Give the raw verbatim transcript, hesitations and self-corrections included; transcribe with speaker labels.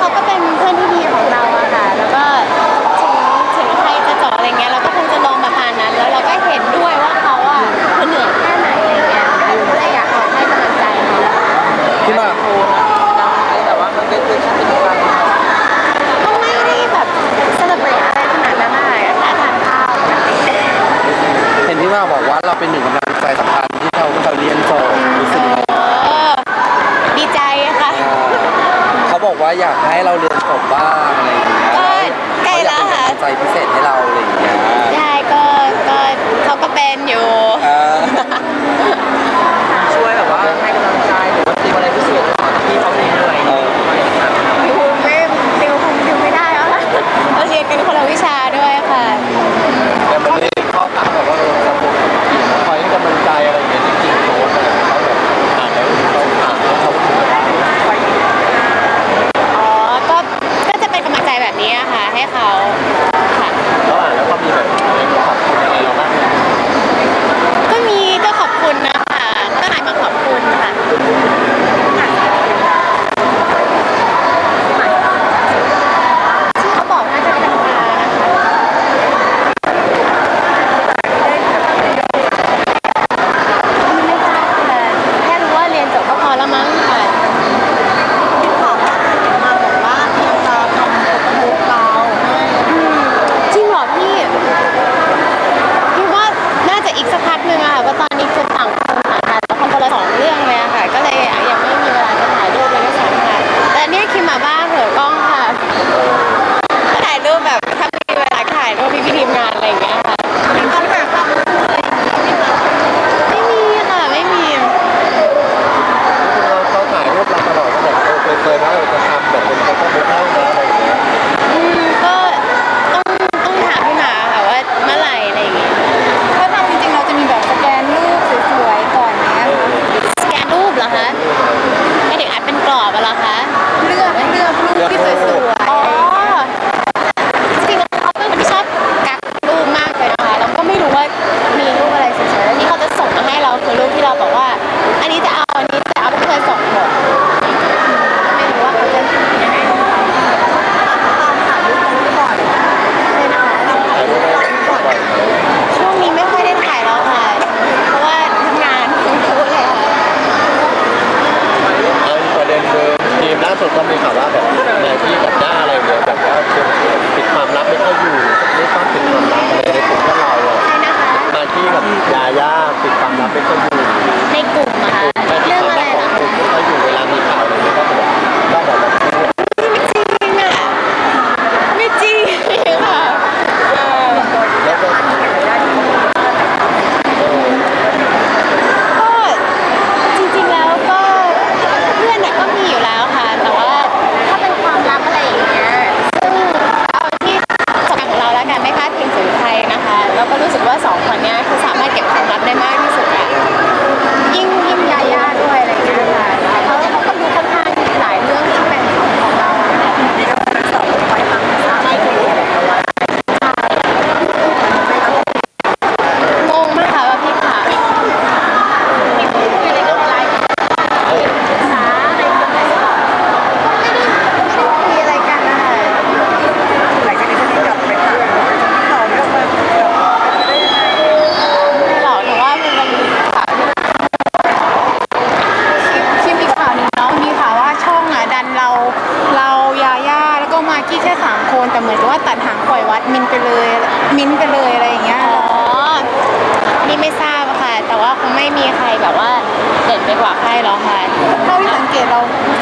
Speaker 1: เขาก็เป็นเพื่อนที่ดีของเราอะค่ะแล้วก็ถึงถึงใครจะจบอะไรเงี้ยเราก็คงจะลงประมาณนั้นแล้วเราก็เห็นด้วยว่าเขาอะเหนื่อยแค่ไหนอะไรเงี้ยก็เลยอยากออกให้กำลังใจเขา
Speaker 2: ที่มาโทรนะแต่ว่ามันเป็นเรื่องที่เป็นการ
Speaker 1: ก็ไม่ได้แบบเซเลบรตอะไรขนาดนั้นอะแค่ทานข้าว
Speaker 2: เห็นที่มาบอกว่าเราเป็นหนึ่งกำลังใจสำคัญที่เขาเขาเรียนจบรู้สึกไง
Speaker 1: ดีใจค่ะ
Speaker 2: เขาบอกว่าอยากให้เราเรียนจบบ้างอะไรอย่างเงี้ย
Speaker 1: ก็ใกล้แล้วค่ะ
Speaker 2: ใจพิเศษให้เราอะไรอย่างเงี้ย
Speaker 1: ใช่ก็ก็เขาก็เป็นอยู่
Speaker 2: ช่วยแบบว่าให้กำลังใจหรือว่าตีอะไรพิเศษที่เขาเรียนอะไร
Speaker 1: ดิวไม่ดิวคงดิวไม่ได้แล้วค่ะเราเรียนกันคนละวิชาด้วยค่ะ
Speaker 2: แต่มันมีข้ออ้างแบบว่าเราจะคอยให้กำลังใจอะไรอย่างเงี้ยจริงๆโค้ชเขาแบบอ่านแล้วเขาอ่านแล้วเขา
Speaker 1: อ๋อก็ก็จะเป็นกำลังใจแบบนี้ค่ะให้เขาค่ะ
Speaker 2: แล้วอ่านแล้วก็มีแบบขอบคุณอะไรเราบ้าง
Speaker 1: ก็มีก็ขอบคุณนะคะก็หายมาขอบคุณค่ะที่เขาบอกน่าจะเป็นตานะคะไม่ทราบค่ะแค่รู้ว่าเรียนจบก็พอแล้วมั้งค่ะที่ขอมาบอกว่าเพียงจะทำบุกเราจริงเหรอพี่พี่ว่าน่าจะอีกสักพักหนึ่งอะค่ะเพราะตอนนี้คือต่างคนต่างถ่ายละครคนละสองเรื่องเลยอะค่ะก็เลยยังไม่มีเวลาจะถ่ายรูปเลยด้วยซ้ำค่ะแต่เนี่ยคิมมาบ้างเถอะกล้องค่ะถ่ายรูปแบบถ้ามีเวลาถ่ายรูปพี่พี่ทีมงานอะไรอย่างเงี้ยค่ะต้องแบบไม่มีค่ะไม่มี
Speaker 2: เราเขาถ่ายรูปเราตลอดก็แบบเออเคยๆว่าเราจะทำแบบเป็นโฟโต้บุ๊กให้นะอะไรอย่างเงี้ย
Speaker 1: อืมก็ต้องต้องถามพี่หมาค่ะว่าเมื่อไหร่อะไรอย่างเงี้ยถ้าทำจริงๆเราจะมีแบบสแกนรูปสวยๆก่อนเนี้ยสแกนรูปเหรอคะให้เด็กอัดเป็นกรอบเหรอคะเลือกเลือกรูปที่สวยๆอ๋อจริงๆแล้วเขาเป็นคนที่ชอบกักรูปมากเลยนะคะเราก็ไม่รู้ว่ามีรูปอะไรสวยๆแล้วที่เขาจะส่งมาให้เราคือรูปที่เราบอกว่าอันนี้จะเอาอันนี้จะเอาเพื่อนส่งหมดไม่รู้ว่าเขาจะยังไงต้องถ่ายรูปกันก่อนเลยนะคะถ่ายรูปก่อนช่วงนี้ไม่ค่อยได้ถ่ายแล้วค่ะเพราะว่าทำงานทั้งคู่เลยค่ะ
Speaker 2: เอาอีกประเด็นคือทีมล่าสุดก็มีข่าวว่าแบบในที่กับย่าอะไรเงี้ยแบบว่าปิดความลับไม่ค่อยอยู่ไม่ชอบปิดความลับอะไรในกลุ่มพวกเราอ่ะมาที่กับยาย่าปิดความลับไม่ค่อยอยู่
Speaker 1: ในกลุ่มอะค่ะเรื่องอะไรนะ
Speaker 2: กลุ่มไม่ค่อยอยู่เวลามีข่าวอะไรเงี้ยก็แบบก็แบบ
Speaker 1: ไม่จริงอะไม่จริงค่ะ
Speaker 2: แล้วก็
Speaker 1: ก็จริงๆแล้วก็เพื่อนเนี่ยก็มีอยู่แล้วค่ะแต่ว่าถ้าเป็นความลับอะไรอย่างเงี้ยซึ่งเอาที่สำคัญของเราแล้วกันไม่พลาดพิงถึงใครนะคะแล้วก็รู้สึกว่าสองคนเนี้ยคือสามารถเก็บความลับได้มากที่สุดอะยิ่งยิ่งยาย่าด้วยอะไรเงี้ยค่ะเขาเขาก็ดูค่อนข้างหลายเรื่องที่เป็นของของเราที่เราเป็นสองคอยฟังไม่ถูกงงมากค่ะว่าพี่ขาพี่คุยอะไรกับอะไรสาอะไรกันไหนก็ไม่ได้ไม่ได้คุยอะไรกันนะคะหลังจากนี้จะมีกลับไปถามต่อเรื่องมันไม่หรอกแต่ว่ามันเป็นข่าวที่มีข่าวหนึ่งเนาะมีข่าวว่าช่องอ่ะดันเราเรายาย่าแล้วก็มากกี้แค่สามคนแต่เหมือนกับว่าตัดหางปล่อยวัดมินไปเลยมิ้นไปเลยอะไรอย่างเงี้ยอ๋อนี่ไม่ทราบค่ะแต่ว่าคงไม่มีใครแบบว่าเด่นไปกว่าใครหรอกค่ะเท่าที่สังเกตเรา